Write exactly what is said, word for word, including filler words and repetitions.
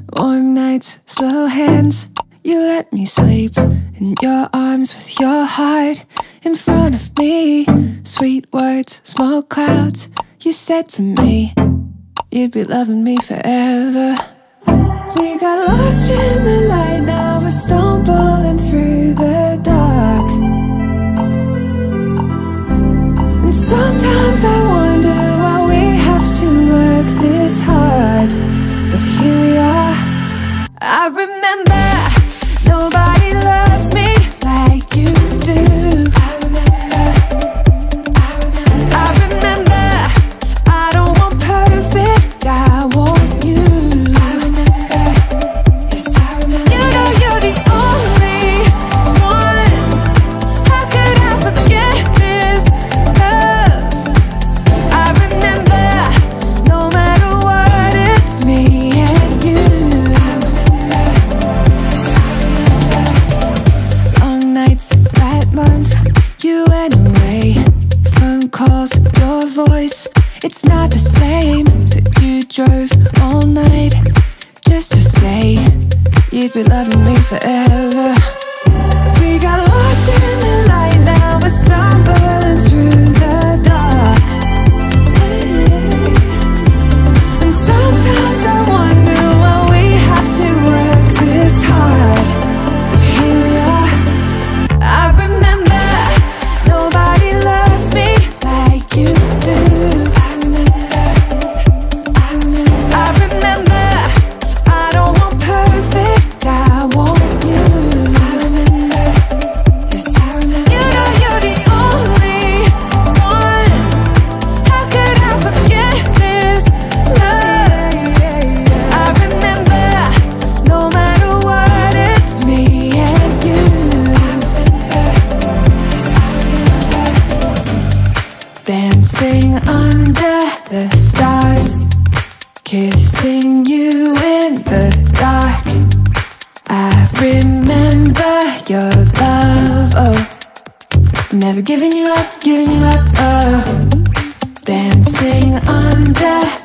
Warm nights, slow hands, you let me sleep in your arms with your heart in front of me. Sweet words, small clouds, you said to me you'd be loving me forever. We got lost in the light, now we're stumbling through the dark. And sometimes I wonder why we have to work this hard, but here we are. I remember nobody loves me like you do. I remember, I remember, I remember I don't want perfect, I want you. I remember, yes I remember. You know you're the only one. How could I forget this love? I remember no matter what, it's me and you. I remember, yes I remember. Long nights that month, you went away. Phone calls, your voice, it's not the same. So you drove all night just to say you'd be loving me forever. We got lost in the light, now we're stumbling through the dark. And sometimes I wonder why we have to work this hard, but here we are. I remember nobody loves me like you do. I remember, I remember, I remember I don't want perfect, I want you. I remember, yes I remember. You know you're the only one. How could I forget this love? I remember no matter what, it's me and you. I remember, yes I remember. Dancing under the stars, kissing you in the dark. I remember your love, oh, never giving you up, giving you up, oh. Dancing under